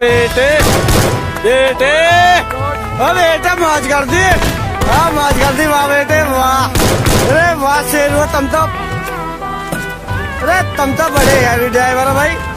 बेटे बेटे बेटे मौज कर दी। हाँ मौज कर दी वाह बेटे वाह। अरे वाह शेर हुआ तुम तो। अरे तुम तो बड़े हैवी ड्राइवर हो भाई।